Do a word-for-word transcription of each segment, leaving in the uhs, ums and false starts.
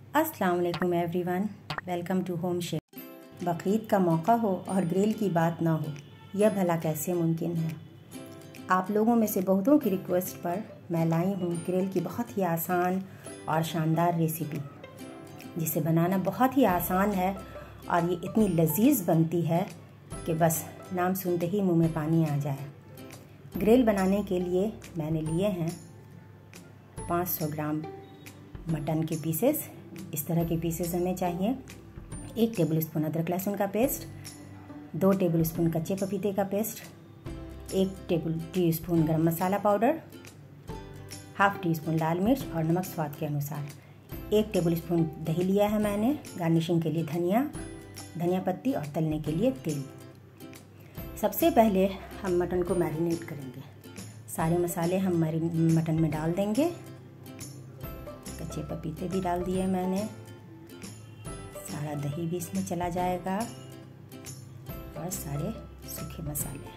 अस्सलाम वालेकुम everyone, welcome to home chef. Bakrid का मौका हो और ग्रिल की बात ना हो, यह भला कैसे मुमकिन है। आप लोगों में से बहुतों की रिक्वेस्ट पर मैं लाई हूँ ग्रिल की बहुत ही आसान और शानदार रेसिपी, जिसे बनाना बहुत ही आसान है और ये इतनी लजीज बनती है कि बस नाम सुनते ही मुंह में पानी आ जाए। ग्रिल बनाने के लिए मैंने लिए हैं पाँच सौ ग्राम मटन के पीसेस। इस तरह के पीसेस हमें चाहिए। एक टेबल स्पून अदरक लहसुन का पेस्ट, दो टेबल स्पून कच्चे पपीते का पेस्ट, एक table teaspoon garam masala powder, half teaspoon लाल मिर्च और नमक स्वाद के अनुसार। एक टेबल स्पून दही लिया है मैंने, गार्निशिंग के लिए धनिया धनिया पत्ती और तलने के लिए तेल। सबसे पहले हम मटन को मैरिनेट करेंगे। सारे मसाले हम मटन में डाल देंगे। कच्चे पपीते भी डाल दिए मैंने, सारा दही भी इसमें चला जाएगा और सारे सूखे मसाले।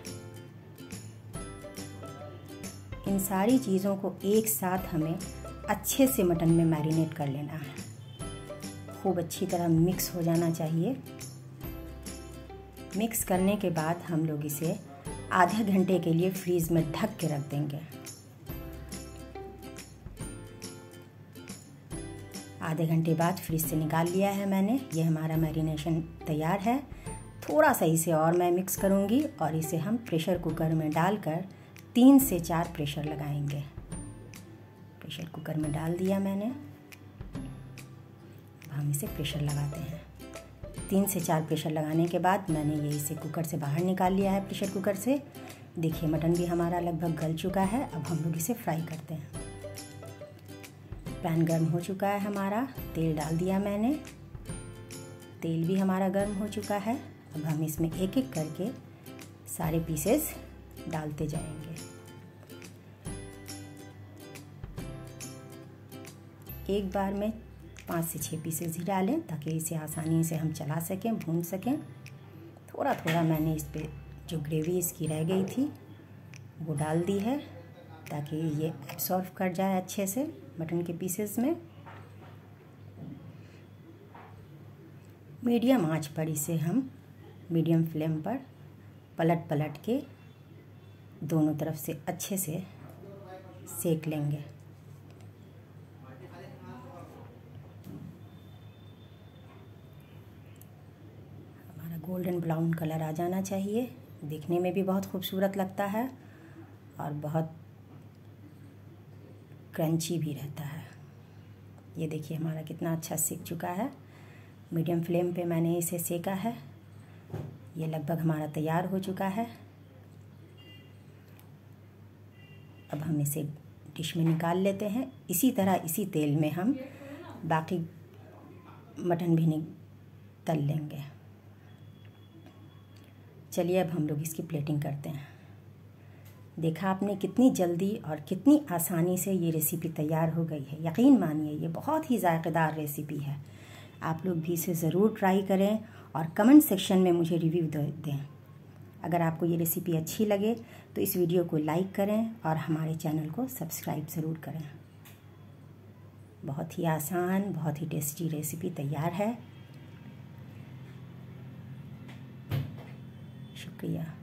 इन सारी चीज़ों को एक साथ हमें अच्छे से मटन में मैरिनेट कर लेना है। खूब अच्छी तरह मिक्स हो जाना चाहिए। मिक्स करने के बाद हम लोग इसे आधे घंटे के लिए फ्रीज में ढक के रख देंगे। आधे घंटे बाद फ्रीज से निकाल लिया है मैंने। ये हमारा मैरिनेशन तैयार है। थोड़ा सा इसे और मैं मिक्स करूँगी और इसे हम प्रेशर कुकर में डालकर तीन से चार प्रेशर लगाएंगे। प्रेशर कुकर में डाल दिया मैंने। अब हम इसे प्रेशर लगाते हैं। तीन से चार प्रेशर लगाने के बाद मैंने ये इसे कुकर से बाहर निकाल लिया है। प्रेशर कुकर से देखिए मटन भी हमारा लगभग गल चुका है। अब हम लोग इसे फ्राई करते हैं। पैन गर्म हो चुका है हमारा, तेल डाल दिया मैंने। तेल भी हमारा गर्म हो चुका है। अब हम इसमें एक एक करके सारे पीसेस डालते जाएंगे। एक बार में पाँच से छः पीसेस ही डालें ताकि इसे आसानी से हम चला सकें, भून सकें। थोड़ा थोड़ा मैंने इस पे जो ग्रेवी इसकी रह गई थी वो डाल दी है ताकि ये एब्सॉर्ब कर जाए अच्छे से मटन के पीसेस में। मीडियम आंच पर इसे हम मीडियम फ्लेम पर पलट पलट के दोनों तरफ से अच्छे से सेक लेंगे। हमारा गोल्डन ब्राउन कलर आ जाना चाहिए। देखने में भी बहुत खूबसूरत लगता है और बहुत क्रंची भी रहता है। ये देखिए हमारा कितना अच्छा सेक चुका है। मीडियम फ्लेम पे मैंने इसे सेका है। ये लगभग हमारा तैयार हो चुका है। अब हम इसे डिश में निकाल लेते हैं। इसी तरह इसी तेल में हम बाकी मटन भी तल लेंगे। चलिए अब हम लोग इसकी प्लेटिंग करते हैं। देखा आपने कितनी जल्दी और कितनी आसानी से ये रेसिपी तैयार हो गई है। यकीन मानिए ये बहुत ही जायकेदार रेसिपी है। आप लोग भी इसे ज़रूर ट्राई करें और कमेंट सेक्शन में मुझे रिव्यू दें। अगर आपको ये रेसिपी अच्छी लगे तो इस वीडियो को लाइक करें और हमारे चैनल को सब्सक्राइब ज़रूर करें। बहुत ही आसान, बहुत ही टेस्टी रेसिपी तैयार है। शुक्रिया।